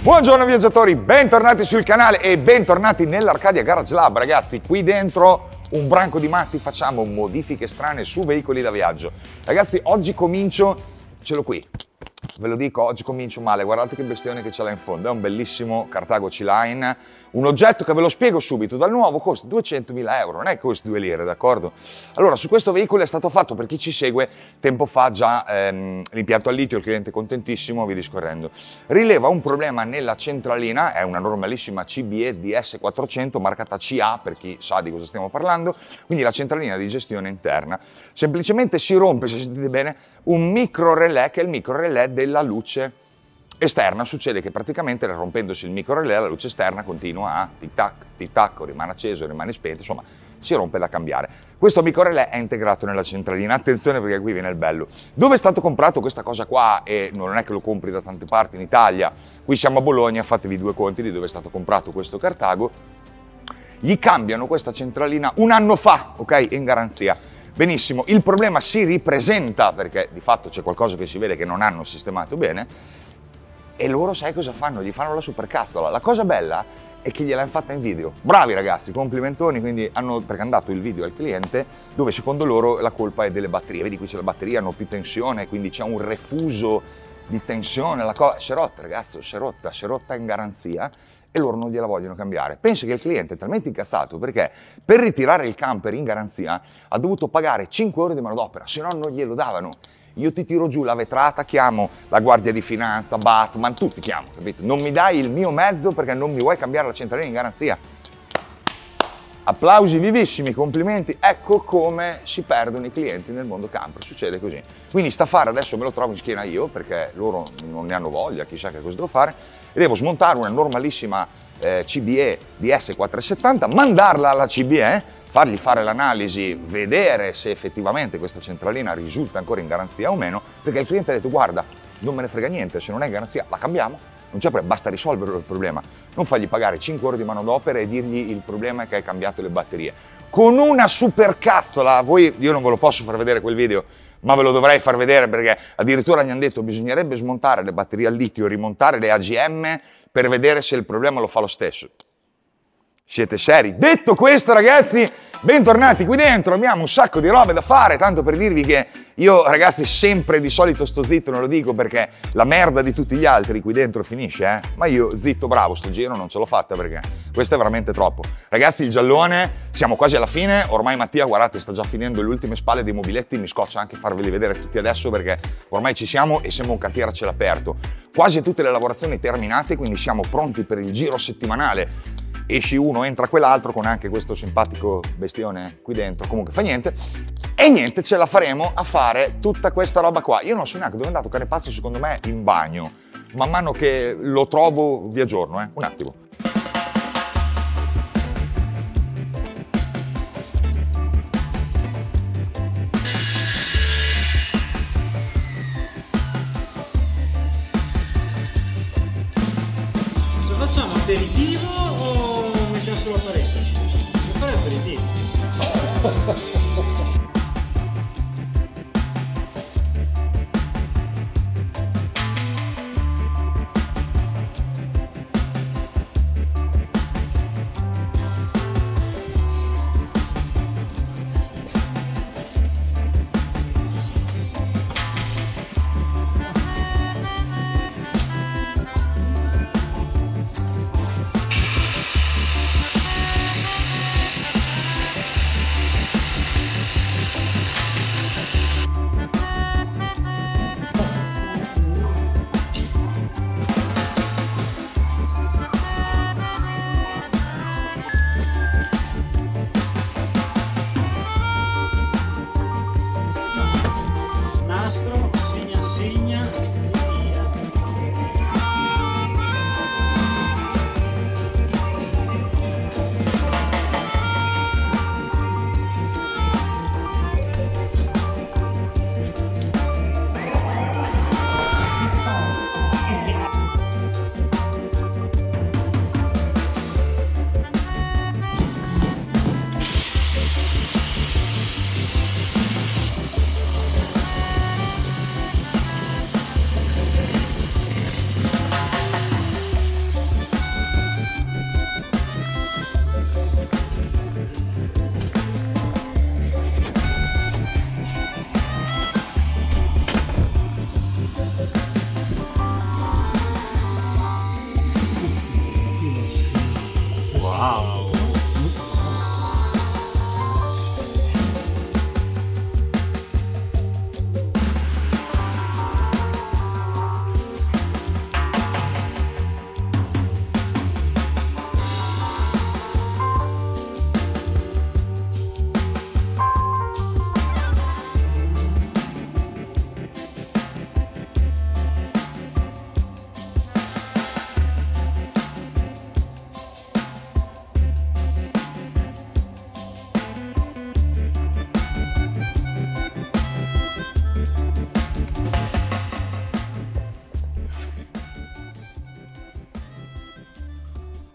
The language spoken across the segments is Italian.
Buongiorno viaggiatori, bentornati sul canale e bentornati nell'Arcadia Garage Lab. Ragazzi, qui dentro un branco di matti, facciamo modifiche strane su veicoli da viaggio. Ragazzi, oggi comincio, ce l'ho qui, ve lo dico, oggi comincio male, guardate che bestione che ce l'ha in fondo, è un bellissimo Cartago C-Line, un oggetto che ve lo spiego subito, dal nuovo costa 200.000 euro, non è che costi 2 lire, d'accordo? Allora, su questo veicolo è stato fatto, per chi ci segue, tempo fa già l'impianto al litio, il cliente è contentissimo, via discorrendo. Rileva un problema nella centralina, è una normalissima CBE DS400, marcata CA, per chi sa di cosa stiamo parlando, quindi la centralina di gestione interna. Semplicemente si rompe, se sentite bene, un micro relè, che è il micro relè della luce esterna. Succede che praticamente rompendosi il micro relè la luce esterna continua a tic tac, rimane acceso, rimane spento, insomma si rompe da cambiare. Questo micro relè è integrato nella centralina, attenzione perché qui viene il bello. Dove è stato comprato questa cosa qua, e non è che lo compri da tante parti in Italia, qui siamo a Bologna, fatevi due conti di dove è stato comprato questo Cartago. Gli cambiano questa centralina un anno fa, ok, in garanzia. Benissimo, il problema si ripresenta perché di fatto c'è qualcosa che si vede che non hanno sistemato bene. E loro sai cosa fanno? Gli fanno la supercazzola. La cosa bella è che gliel'hanno fatta in video. Bravi ragazzi, complimentoni, quindi perché hanno dato il video al cliente dove secondo loro la colpa è delle batterie. Vedi qui c'è la batteria, hanno più tensione, quindi c'è un refuso di tensione, la cosa si è rotta ragazzi, si è rotta in garanzia e loro non gliela vogliono cambiare. Penso che il cliente è talmente incazzato perché per ritirare il camper in garanzia ha dovuto pagare 5 ore di manodopera, se no non glielo davano. Io ti tiro giù la vetrata, chiamo la Guardia di Finanza, Batman, tutti chiamo, capito? Non mi dai il mio mezzo perché non mi vuoi cambiare la centralina in garanzia. Applausi vivissimi, complimenti. Ecco come si perdono i clienti nel mondo camper, succede così. Quindi sta fare adesso me lo trovo in schiena io perché loro non ne hanno voglia, chissà che cosa devo fare, e devo smontare una normalissima CBE DS470, mandarla alla CBE, fargli fare l'analisi, vedere se effettivamente questa centralina risulta ancora in garanzia o meno, perché il cliente ha detto guarda, non me ne frega niente, se non è in garanzia la cambiamo, non c'è problema, basta risolvere il problema, non fargli pagare 5 ore di manodopera e dirgli il problema è che hai cambiato le batterie. Con una supercazzola, io non ve lo posso far vedere quel video, ma ve lo dovrei far vedere perché addirittura gli hanno detto bisognerebbe smontare le batterie al litio e rimontare le AGM per vedere se il problema lo fa lo stesso. Siete seri? Detto questo ragazzi, bentornati qui dentro, abbiamo un sacco di robe da fare, tanto per dirvi che io ragazzi sempre di solito sto zitto, non lo dico perché la merda di tutti gli altri qui dentro finisce, ma io zitto bravo, sto giro non ce l'ho fatta perché questo è veramente troppo. Ragazzi il giallone, siamo quasi alla fine, ormai Mattia guardate sta già finendo le ultime spalle dei mobiletti, mi scoccia anche farveli vedere tutti adesso perché ormai ci siamo e sembra un cantiere a cielo aperto. Quasi tutte le lavorazioni terminate, quindi siamo pronti per il giro settimanale. Esci uno, entra quell'altro con anche questo simpatico bestione qui dentro, comunque fa niente. E niente, ce la faremo a fare tutta questa roba qua. Io non so neanche dove è andato Carepazzo, secondo me in bagno. Man mano che lo trovo vi aggiorno, un attimo. Lo facciamo aperitivo o mettiamo sulla parete? Devo fare aperitivo.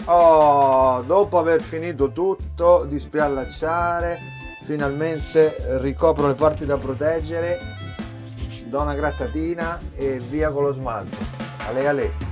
Oh, dopo aver finito tutto di spiallacciare, finalmente ricopro le parti da proteggere, do una grattatina e via con lo smalto. Ale ale.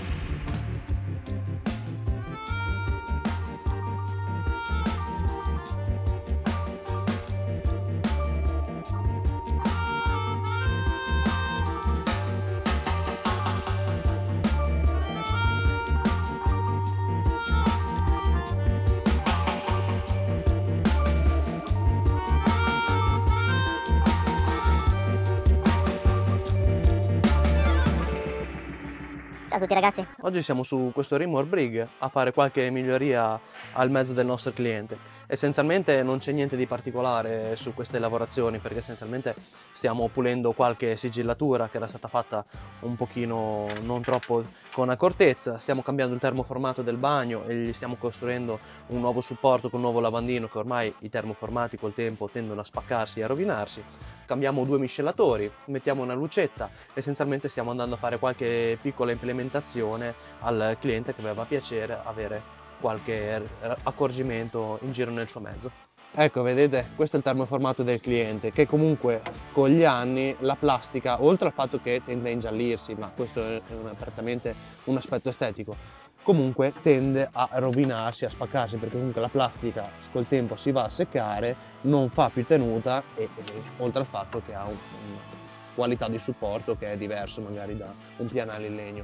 Ciao a tutti ragazzi. Oggi siamo su questo Rimwork Brig a fare qualche miglioria al mezzo del nostro cliente. Essenzialmente non c'è niente di particolare su queste lavorazioni, perché essenzialmente stiamo pulendo qualche sigillatura che era stata fatta un pochino non troppo con accortezza, stiamo cambiando il termoformato del bagno e gli stiamo costruendo un nuovo supporto con un nuovo lavandino, che ormai i termoformati col tempo tendono a spaccarsi e a rovinarsi. Cambiamo 2 miscelatori, mettiamo una lucetta, essenzialmente stiamo andando a fare qualche piccola implementazione al cliente che aveva piacere avere qualche accorgimento in giro nel suo mezzo. Ecco, vedete, questo è il termoformato del cliente, che comunque con gli anni la plastica, oltre al fatto che tende a ingiallirsi, ma questo è prettamente un aspetto estetico, comunque tende a rovinarsi, a spaccarsi, perché comunque la plastica col tempo si va a seccare, non fa più tenuta e oltre al fatto che ha una qualità di supporto che è diverso magari da un pianale in legno.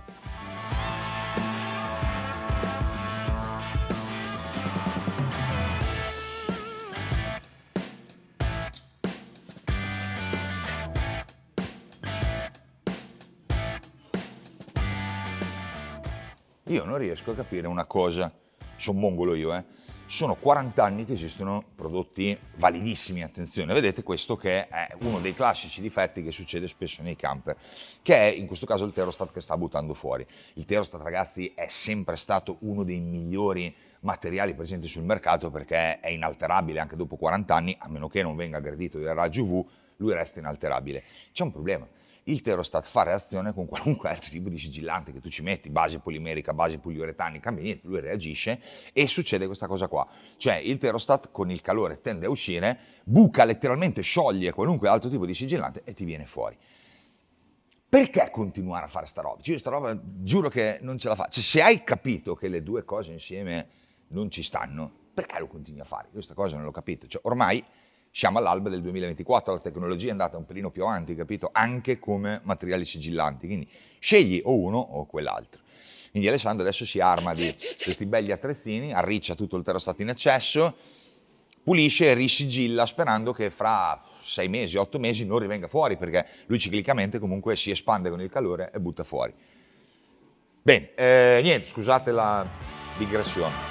Io non riesco a capire una cosa, sono mongolo io, Sono 40 anni che esistono prodotti validissimi, attenzione, vedete questo che è uno dei classici difetti che succede spesso nei camper, che è in questo caso il terostat che sta buttando fuori. Il terostat, ragazzi, è sempre stato uno dei migliori materiali presenti sul mercato perché è inalterabile anche dopo 40 anni, a meno che non venga aggredito dai raggi UV, lui resta inalterabile. C'è un problema. Il terostat fa reazione con qualunque altro tipo di sigillante che tu ci metti, base polimerica, base poliuretanica, niente, lui reagisce e succede questa cosa qua. Cioè il terostat con il calore tende a uscire, buca letteralmente, scioglie qualunque altro tipo di sigillante e ti viene fuori. Perché continuare a fare sta roba? Io sta roba giuro che non ce la faccio. Cioè, se hai capito che le due cose insieme non ci stanno, perché lo continui a fare? Io questa cosa non l'ho capito. Cioè, ormai siamo all'alba del 2024, la tecnologia è andata un pelino più avanti, capito? Anche come materiali sigillanti, quindi scegli o uno o quell'altro. Quindi Alessandro adesso si arma di questi belli attrezzini, arriccia tutto il terostat in eccesso, pulisce e risigilla sperando che fra 6 mesi, 8 mesi non rivenga fuori, perché lui ciclicamente comunque si espande con il calore e butta fuori. Bene, niente, scusate la digressione.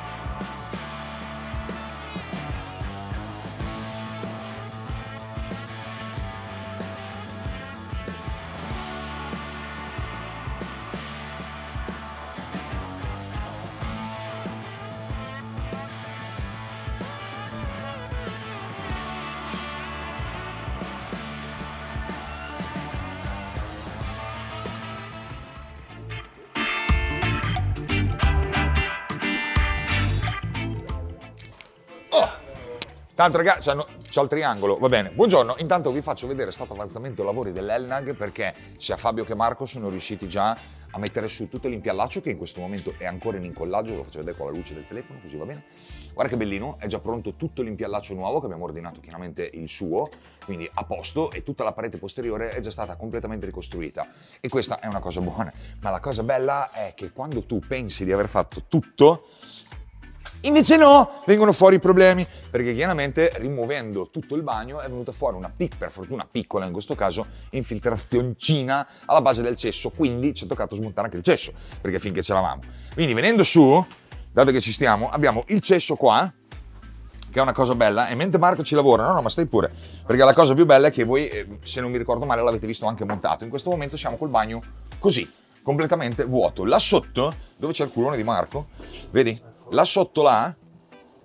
Tanto ragazzi, c'ho il triangolo, va bene. Buongiorno, intanto vi faccio vedere stato avanzamento lavori dell'Elnag, perché sia Fabio che Marco sono riusciti già a mettere su tutto l'impiallaggio che in questo momento è ancora in incollaggio, ve lo faccio vedere con la luce del telefono, così va bene. Guarda che bellino, è già pronto tutto l'impiallaccio nuovo, che abbiamo ordinato chiaramente il suo, quindi a posto, e tutta la parete posteriore è già stata completamente ricostruita. E questa è una cosa buona, ma la cosa bella è che quando tu pensi di aver fatto tutto, invece no, vengono fuori i problemi, perché chiaramente rimuovendo tutto il bagno è venuta fuori una per fortuna piccola in questo caso, infiltrazioncina alla base del cesso, quindi ci è toccato smontare anche il cesso, perché finché c'eravamo. Quindi venendo su, dato che ci stiamo, abbiamo il cesso qua, che è una cosa bella, e mentre Marco ci lavora, no, ma stai pure, perché la cosa più bella è che voi, se non mi ricordo male, l'avete visto anche montato. In questo momento siamo col bagno così, completamente vuoto. Là sotto, dove c'è il culone di Marco, vedi? Là sotto là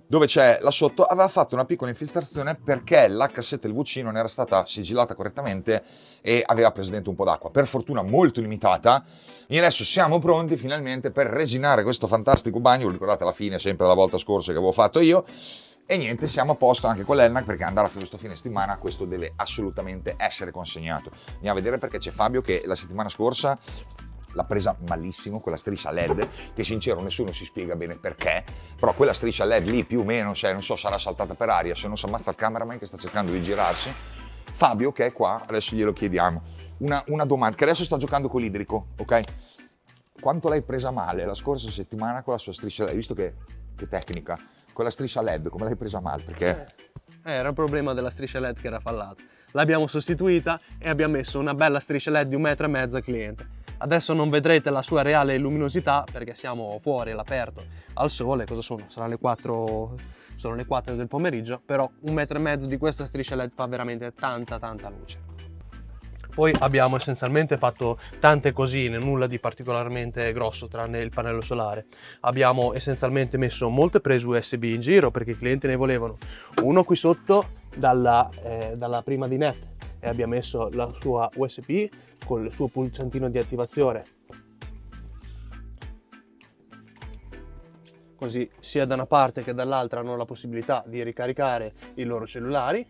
dove c'è là sotto, aveva fatto una piccola infiltrazione perché la cassetta LVC non era stata sigillata correttamente e aveva preso dentro un po' d'acqua. Per fortuna molto limitata. E adesso siamo pronti finalmente per resinare questo fantastico bagno. Lo ricordate alla fine, sempre la volta scorsa che avevo fatto io. E niente, siamo a posto anche con l'Elnac, perché andare a questo fine settimana questo deve assolutamente essere consegnato. Andiamo a vedere, perché c'è Fabio che la settimana scorsa l'ha presa malissimo quella striscia LED, che sincero nessuno si spiega bene perché, però quella striscia LED lì più o meno, cioè, non so, sarà saltata per aria, se non si ammazza il cameraman che sta cercando di girarsi. Fabio che è qua, adesso glielo chiediamo, una domanda, che adesso sta giocando con l'idrico, ok? Quanto l'hai presa male la scorsa settimana con la sua striscia LED? Hai visto che tecnica? Con la striscia LED, come l'hai presa male? Perché... Era il problema della striscia LED che era fallata. L'abbiamo sostituita e abbiamo messo una bella striscia LED di 1,5 metri al cliente. Adesso non vedrete la sua reale luminosità perché siamo fuori all'aperto, al sole. Cosa sono? Sono le 4 del pomeriggio, però 1,5 metri di questa striscia LED fa veramente tanta luce. Poi abbiamo essenzialmente fatto tante cosine, nulla di particolarmente grosso tranne il pannello solare. Abbiamo essenzialmente messo molte prese USB in giro perché i clienti ne volevano. Uno qui sotto dalla prima di Net, e abbiamo messo la sua USB con il suo pulsantino di attivazione. Così sia da una parte che dall'altra hanno la possibilità di ricaricare i loro cellulari.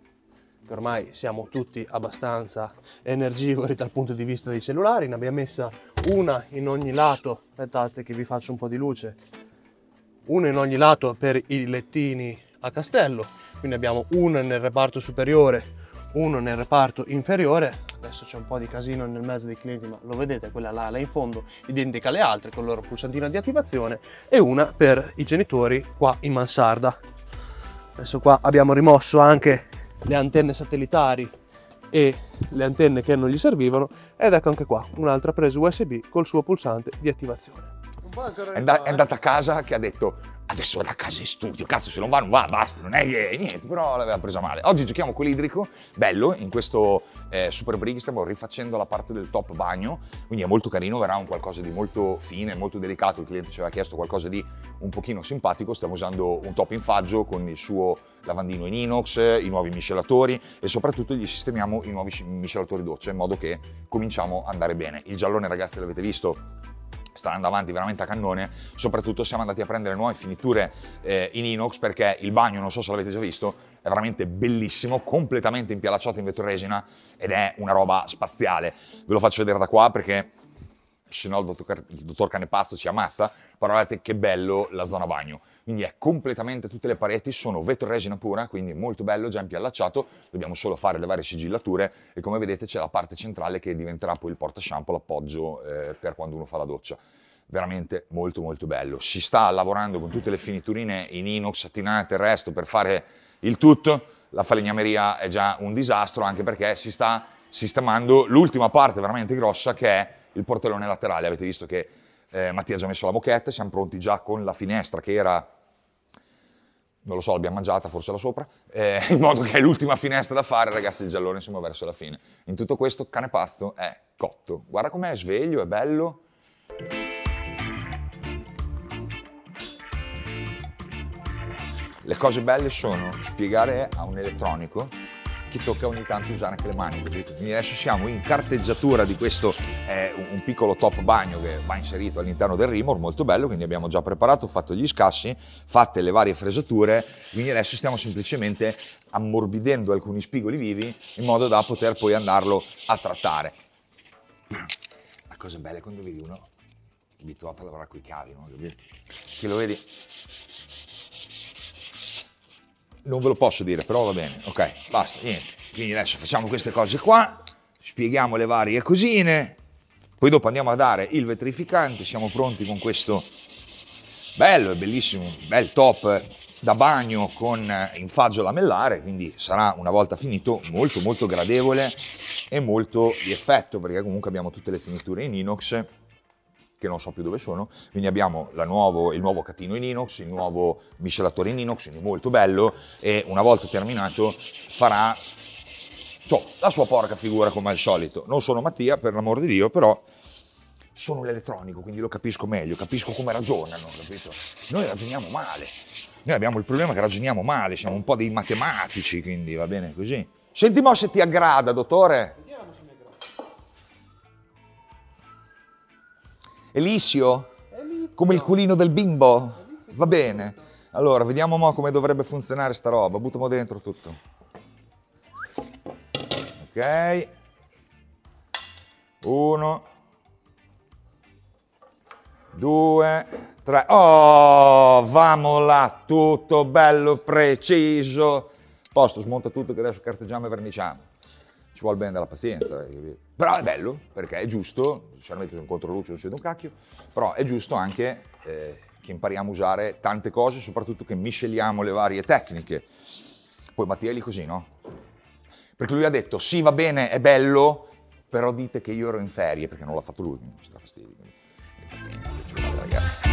Ormai siamo tutti abbastanza energivori dal punto di vista dei cellulari. Ne abbiamo messa una in ogni lato, aspettate che vi faccio un po' di luce, una in ogni lato per i lettini a castello, quindi abbiamo una nel reparto superiore, uno nel reparto inferiore. Adesso c'è un po' di casino nel mezzo dei clienti, ma lo vedete, quella là in fondo, identica alle altre con il loro pulsantino di attivazione, e una per i genitori qua in mansarda. Adesso qua abbiamo rimosso anche le antenne satellitari e le antenne che non gli servivano, ed ecco anche qua un'altra presa USB col suo pulsante di attivazione. È andata a casa che ha detto adesso vado a casa in studio, cazzo, se non va non va, basta, non è niente, però l'aveva presa male. Oggi giochiamo con l'idrico, bello, in questo Super Brig stiamo rifacendo la parte del top bagno, quindi è molto carino, verrà un qualcosa di molto fine, molto delicato. Il cliente ci aveva chiesto qualcosa di un pochino simpatico. Stiamo usando un top in faggio con il suo lavandino in inox, i nuovi miscelatori, e soprattutto gli sistemiamo i nuovi miscelatori doccia in modo che cominciamo ad andare bene. Il giallone, ragazzi, l'avete visto, sta andando avanti veramente a cannone. Soprattutto siamo andati a prendere nuove finiture in inox, perché il bagno, non so se l'avete già visto, è veramente bellissimo, completamente impiallacciato in vetroresina ed è una roba spaziale. Ve lo faccio vedere da qua perché se no il dottor Canepazzo ci ammazza. Però guardate che bello la zona bagno, quindi è completamente, tutte le pareti sono vetroresina pura, quindi molto bello, già impiallacciato. Dobbiamo solo fare le varie sigillature e come vedete c'è la parte centrale che diventerà poi il porta shampoo, l'appoggio per quando uno fa la doccia. Veramente molto bello. Si sta lavorando con tutte le finiturine in inox, satinate e il resto per fare il tutto. La falegnameria è già un disastro, anche perché si sta sistemando l'ultima parte veramente grossa, che è il portellone laterale. Avete visto che Mattia ha già messo la moquette, siamo pronti già con la finestra che era, non lo so, l'abbiamo mangiata forse là sopra, in modo che è l'ultima finestra da fare. Ragazzi, il giallone siamo verso la fine. In tutto questo Canepazzo è cotto. Guarda com'è sveglio, è bello. Le cose belle sono spiegare a un elettronico che tocca ogni tanto usare anche le mani, capito? Quindi adesso siamo in carteggiatura di questo, un piccolo top bagno che va inserito all'interno del Rimor, molto bello, quindi abbiamo già preparato, fatto gli scassi, fatte le varie fresature, quindi adesso stiamo semplicemente ammorbidendo alcuni spigoli vivi in modo da poter poi andarlo a trattare. La cosa bella è quando vedi uno abituato a lavorare con i cavi, no? Che lo vedi? Non ve lo posso dire, però va bene, ok, basta, niente. Quindi adesso facciamo queste cose qua, spieghiamo le varie cosine, poi dopo andiamo a dare il vetrificante. Siamo pronti con questo bello e bellissimo, bel top da bagno con infaggio lamellare, quindi sarà, una volta finito, molto gradevole e molto di effetto, perché comunque abbiamo tutte le finiture in inox, che non so più dove sono, quindi abbiamo il nuovo catino in inox, il nuovo miscelatore in inox, quindi molto bello, e una volta terminato farà la sua porca figura come al solito. Non sono Mattia, per l'amor di Dio, però sono l'elettronico, quindi lo capisco meglio, capisco come ragionano, capito? Noi ragioniamo male. Noi abbiamo il problema che ragioniamo male, siamo un po' dei matematici, quindi va bene così. Senti mo se ti aggrada, dottore. Vediamo se mi aggrada. Elisio? Come il culino del bimbo? Va bene. Allora, vediamo mo come dovrebbe funzionare sta roba. Buttiamo dentro tutto. Ok. 1, 2, 3. Oh, vamo là, tutto bello preciso. Posto, smonta tutto che adesso carteggiamo e verniciamo. Ci vuole bene della pazienza. Però è bello, perché è giusto, sinceramente sono contro luce, non succede un cacchio, però è giusto anche che impariamo a usare tante cose, soprattutto che misceliamo le varie tecniche. Poi Mattia è lì così, no? Perché lui ha detto, sì va bene, è bello, però dite che io ero in ferie, perché non l'ha fatto lui, quindi ci dà fastidio. Quindi, pazienza, che ci vuole, ragazzi.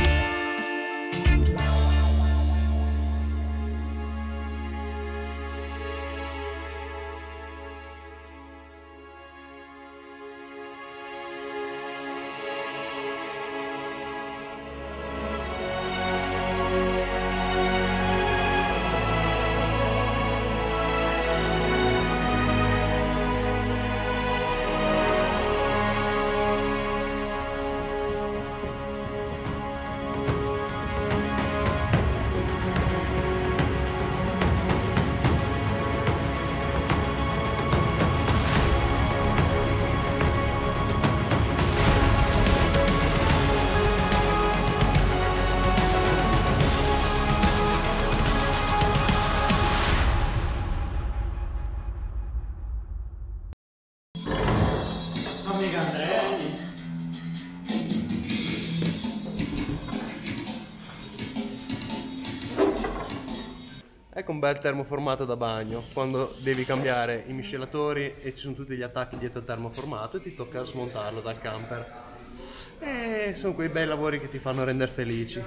Ecco un bel termoformato da bagno, quando devi cambiare i miscelatori e ci sono tutti gli attacchi dietro il termoformato e ti tocca smontarlo dal camper. E sono quei bei lavori che ti fanno rendere felici.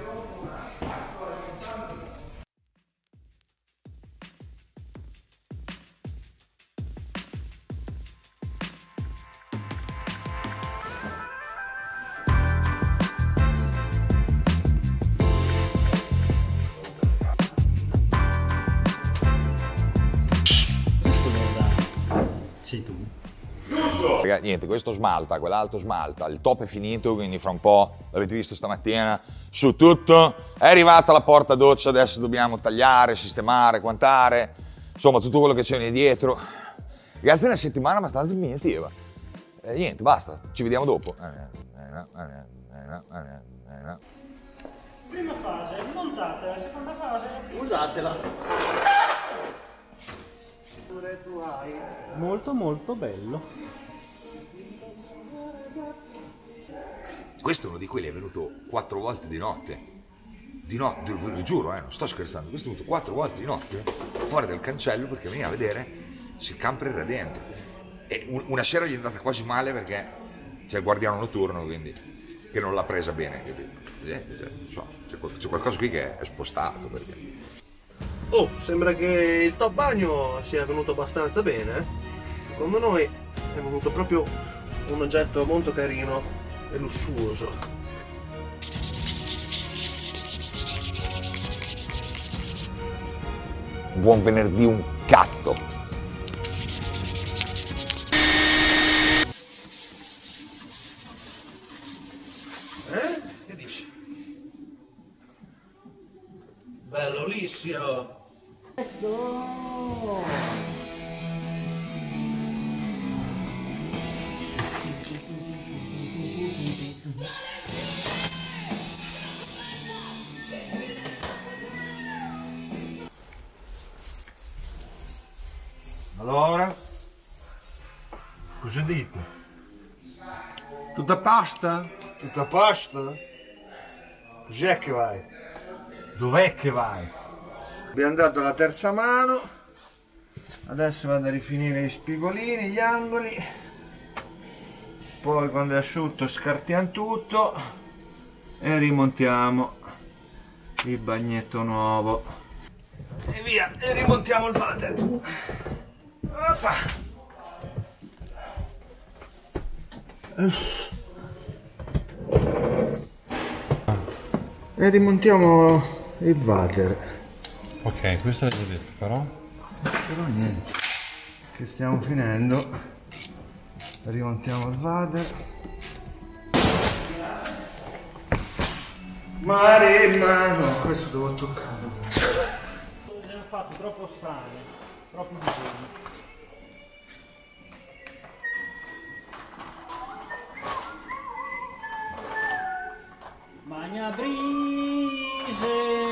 Sei tu. Ragazzi, niente, questo smalta, quell'altro smalta, il top è finito, quindi fra un po', l'avete visto stamattina, su tutto, è arrivata la porta doccia, adesso dobbiamo tagliare, sistemare, quantare, insomma tutto quello che c'è lì dietro. Ragazzi, è una settimana abbastanza impegnativa. Niente, basta, ci vediamo dopo. Prima fase, montata, la seconda fase. Usatela! Molto molto bello. Questo è uno di quelli è venuto 4 volte di notte. Di notte, ve lo giuro, non sto scherzando. Questo è venuto 4 volte di notte fuori dal cancello perché veniva a vedere se il camper era dentro. E una sera gli è andata quasi male perché c'è il guardiano notturno, quindi che non l'ha presa bene. Non so, c'è qualcosa qui che è spostato perché. Oh, sembra che il top bagno sia venuto abbastanza bene. Secondo noi è venuto proprio un oggetto molto carino e lussuoso. Buon venerdì un cazzo! Che dici? Bello Lissio! Allora, cosa dite? Tutta pasta? Tutta pasta? Cos'è che vai? Dov'è che vai? Abbiamo dato la terza mano, adesso vado a rifinire gli spigolini, gli angoli, poi quando è asciutto scartiamo tutto e rimontiamo il bagnetto nuovo e via, e rimontiamo il water. Oppa. E rimontiamo il water. Ok, questo l'hai già detto, però. Però niente, che stiamo finendo. Rimontiamo il water. Maremma, no, questo devo toccarlo. Ne hanno fatto troppo strane, troppi disegni. Magna brise